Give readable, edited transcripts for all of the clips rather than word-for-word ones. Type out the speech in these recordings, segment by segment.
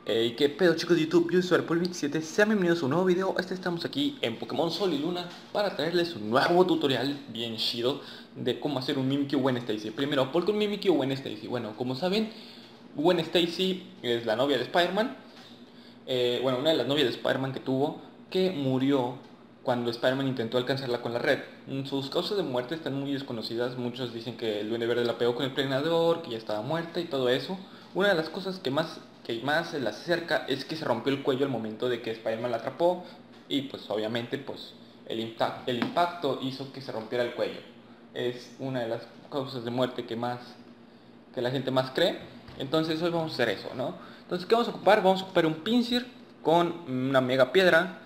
Hey, qué pedo chicos de YouTube, yo soy Pulmix7, sean bienvenidos a un nuevo video. Estamos aquí en Pokémon Sol y Luna para traerles un nuevo tutorial bien chido de cómo hacer un Mimikyu Gwen Stacy. Primero, ¿por qué un Mimikyu Gwen Stacy? Bueno, como saben, Gwen Stacy es la novia de Spider-Man. Bueno, una de las novias de Spider-Man que tuvo, que murió cuando Spider-Man intentó alcanzarla con la red. Sus causas de muerte están muy desconocidas. Muchos dicen que el Duende Verde la pegó con el Pregnador, que ya estaba muerta y todo eso. Una de las cosas que más se la acerca es que se rompió el cuello al momento de que Spider-Man la atrapó. Y pues obviamente el impacto hizo que se rompiera el cuello. Es una de las causas de muerte que la gente más cree. Entonces hoy vamos a hacer eso, ¿no? Entonces, ¿qué vamos a ocupar? Vamos a ocupar un pincir con una mega piedra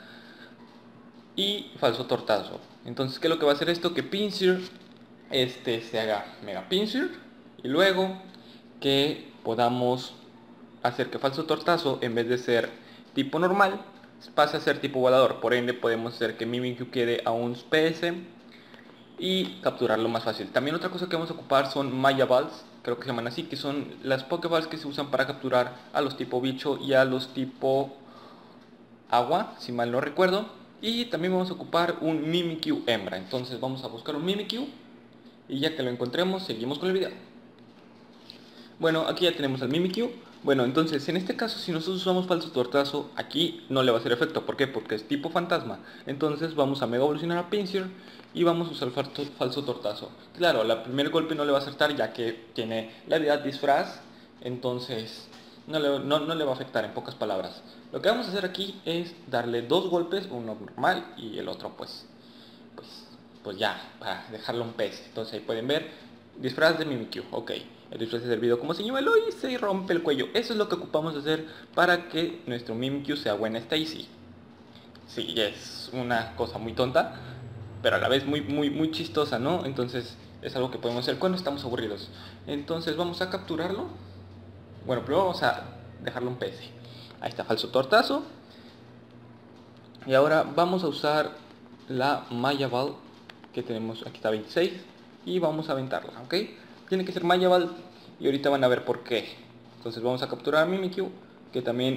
y falso tortazo. Entonces, ¿qué es lo que va a hacer esto? Que pincir se haga mega pincir y luego que podamos hacer que falso tortazo, en vez de ser tipo normal, pase a ser tipo volador. Por ende podemos hacer que Mimikyu quede a un PS y capturarlo más fácil. También otra cosa que vamos a ocupar son Maya Balls, creo que se llaman así, que son las Pokéballs que se usan para capturar a los tipo bicho y a los tipo agua, si mal no recuerdo. Y también vamos a ocupar un Mimikyu hembra. Entonces vamos a buscar un Mimikyu y ya que lo encontremos seguimos con el video. Bueno, aquí ya tenemos al Mimikyu. Bueno, entonces en este caso, si nosotros usamos falso tortazo, aquí no le va a hacer efecto. ¿Por qué? Porque es tipo fantasma. Entonces vamos a mega evolucionar a Pinsir y vamos a usar falso tortazo. Claro, el primer golpe no le va a acertar ya que tiene la habilidad disfraz. Entonces no le va a afectar, en pocas palabras. Lo que vamos a hacer aquí es darle dos golpes, uno normal y el otro pues ya, para dejarlo un pez. Entonces ahí pueden ver, disfraz de Mimikyu, ok. El disfraz es servido como señuelo y se rompe el cuello. Eso es lo que ocupamos hacer para que nuestro Mimikyu sea Gwen Stacy. Sí, es una cosa muy tonta, pero a la vez muy chistosa, ¿no? Entonces es algo que podemos hacer cuando estamos aburridos. Entonces vamos a capturarlo. Bueno, primero vamos a dejarlo un PS. Ahí está, falso tortazo. Y ahora vamos a usar la Maya Ball que tenemos, aquí está 26, y vamos a aventarla, ¿ok? Tiene que ser Maya Ball y ahorita van a ver por qué. Entonces vamos a capturar a Mimikyu, que también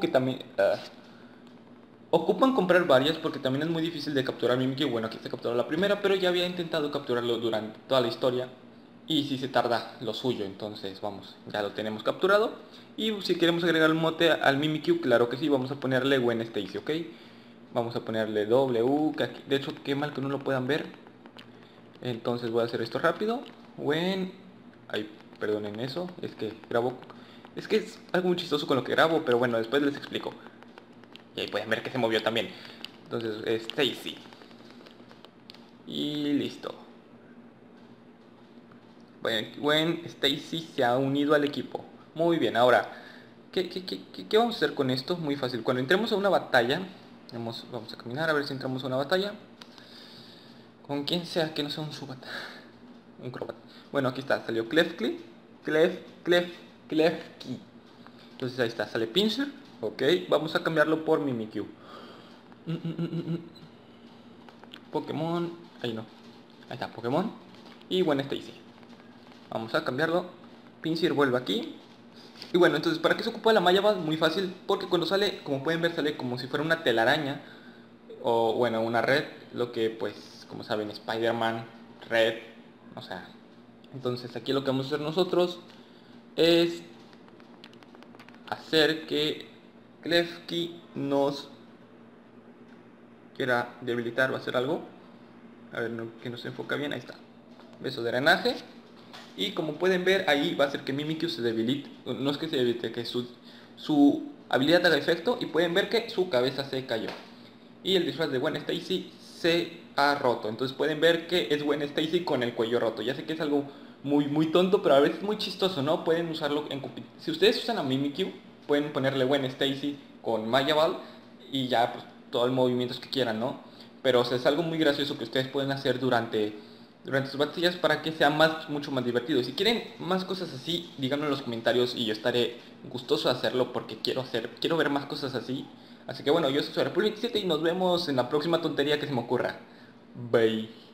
ocupan comprar varias porque también es muy difícil de capturar Mimikyu. Bueno, aquí se capturó la primera, pero ya había intentado capturarlo durante toda la historia y si se tarda lo suyo. Entonces vamos, ya lo tenemos capturado. Y si queremos agregar el mote al Mimikyu, claro que sí, vamos a ponerle Gwen Stacy, ¿ok? Vamos a ponerle W, que aquí, de hecho qué mal que no lo puedan ver. Entonces voy a hacer esto rápido. Ay, perdonen eso, es que grabo. Es que es algo muy chistoso con lo que grabo, pero bueno, después les explico. Y ahí pueden ver que se movió también. Entonces, Stacy. Y listo. Gwen Stacy se ha unido al equipo. Muy bien, ahora, ¿qué vamos a hacer con esto? Muy fácil. Cuando entremos a una batalla, vamos a caminar a ver si entramos a una batalla. Con quien sea que no sea un Zubat. Un Crobat. Bueno, aquí está, salió Klefki. Klefki. Entonces ahí está, sale Pinsir. Ok, vamos a cambiarlo por Mimikyu. Pokémon. Ahí no. Ahí está, Pokémon. Y bueno, Stacy. Vamos a cambiarlo. Pinsir vuelve aquí. Y bueno, entonces, ¿para qué se ocupa la malla? Muy fácil, porque cuando sale, como pueden ver, sale como si fuera una telaraña. O bueno, una red. Lo que pues, como saben, Spider-Man, red. O sea, entonces aquí lo que vamos a hacer nosotros es hacer que Klefki nos quiera debilitar o hacer algo. A ver, que no se enfoca bien, ahí está. Beso de drenaje. Y como pueden ver, ahí va a hacer que Mimikyu se debilite. No es que se debilite, que su habilidad haga efecto. Y pueden ver que su cabeza se cayó. Y el disfraz de Gwen Stacy se ha roto. Entonces pueden ver que es Gwen Stacy con el cuello roto. Ya sé que es algo muy tonto, pero a veces muy chistoso, ¿no? Pueden usarlo si ustedes usan a Mimikyu, pueden ponerle Gwen Stacy con Maya Ball y ya pues todos los movimientos que quieran, ¿no? Pero o sea, es algo muy gracioso que ustedes pueden hacer durante sus batallas para que sea mucho más divertido. Si quieren más cosas así, díganme en los comentarios y yo estaré gustoso de hacerlo porque quiero ver más cosas así. Así que bueno, yo soy República 7 y nos vemos en la próxima tontería que se me ocurra. Bye.